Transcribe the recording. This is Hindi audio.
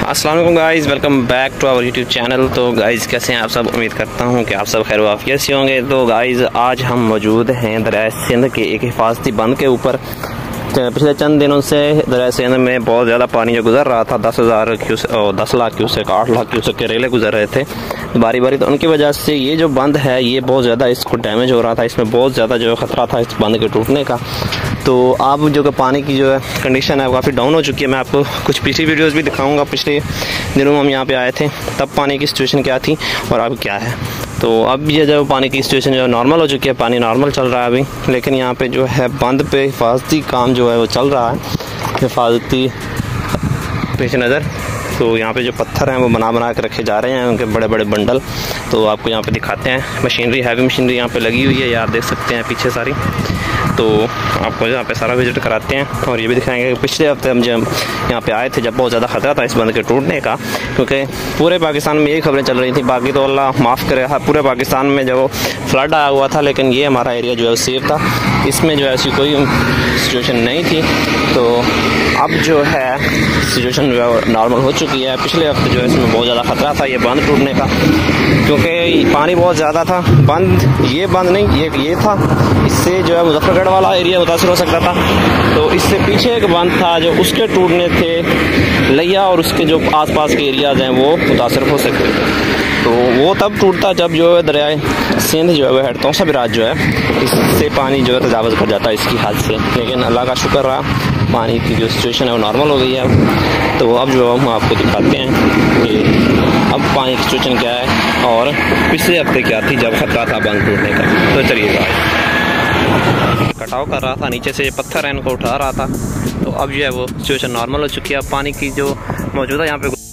अस्सलाम वालेकुम guys, welcome back to our YouTube channel. तो गाइज़ कैसे हैं आप सब? उम्मीद करता हूं कि आप सब खैर वाफियत से होंगे। तो गाइज़ आज हम मौजूद हैं दरिया सिंध के एक हिफाजती बंद के ऊपर। पिछले चंद दिनों से दरिया सिंध में बहुत ज़्यादा पानी जो गुजर रहा था, 10,000 क्यूसेक और 10 लाख क्यूसेक 8 लाख क्यूसेक के रेले गुजर रहे थे बारी बारी। तो उनकी वजह से ये जो बंद है ये बहुत ज़्यादा इसको डैमेज हो रहा था, इसमें बहुत ज़्यादा जो ख़तरा था इस बंद के टूटने का। तो अब जो कि पानी की जो है कंडीशन है वो काफ़ी डाउन हो चुकी है। मैं आपको कुछ पिछली वीडियोस भी दिखाऊंगा। पिछले दिनों हम यहाँ पे आए थे तब पानी की सिचुएशन क्या थी और अब क्या है। तो अब ये जो पानी की सिचुएशन जो है नॉर्मल हो चुकी है, पानी नॉर्मल चल रहा है अभी। लेकिन यहाँ पे जो है बंद पे हिफाजती काम जो है वो चल रहा है, हिफाजती पेश नज़र। तो यहाँ पे जो पत्थर हैं वो बना के रखे जा रहे हैं, उनके बड़े बड़े बंडल। तो आपको यहाँ पे दिखाते हैं मशीनरी, हैवी मशीनरी यहाँ पे लगी हुई है, ये आप देख सकते हैं पीछे सारी। तो आपको यहाँ पे सारा विजिट कराते हैं और ये भी दिखाएंगे कि पिछले हफ्ते हम जब यहाँ पे आए थे जब बहुत ज़्यादा ख़तरा था इस बंद के टूटने का, क्योंकि पूरे पाकिस्तान में यही खबरें चल रही थी। बाकी तो अल्लाह माफ़ करे, पूरे पाकिस्तान में जब फ्लड आया हुआ था, लेकिन ये हमारा एरिया जो है सेफ था, इसमें जो है ऐसी कोई सिचुएशन नहीं थी। तो अब जो है सिचुएशन जो है नॉर्मल हो चुकी है। पिछले हफ्ते जो है इसमें बहुत ज़्यादा ख़तरा था ये बंद टूटने का, क्योंकि पानी बहुत ज़्यादा था। ये बंद नहीं, ये था, इससे जो है मुजफ्फरगढ़ वाला एरिया मुतासर हो सकता था। तो इससे पीछे एक बंद था जो उसके टूटने थे लिया और उसके जो आसपास के एरियाज़ हैं वो मुतासर हो सकते थे। तो वो तब टूटता जब जो है दरिया सिंध जो है वह हेडतौसा बिराज जो है इससे पानी जो है तजावज़ कर जाता है इसकी हद से। लेकिन अल्लाह का शुक्र रहा, पानी की जो सिचुएशन है वो नॉर्मल हो गई है। तो अब जो हम आपको दिखाते हैं कि अब पानी की सिचुएशन क्या है और पिछले हफ्ते क्या थी जब खतरा था बंद टूटने का। तो चलिए कटाव कर रहा था, नीचे से पत्थर है इनको उठा रहा था। तो अब जो है वो सिचुएशन नॉर्मल हो चुकी है। अब पानी की जो मौजूदा यहाँ पे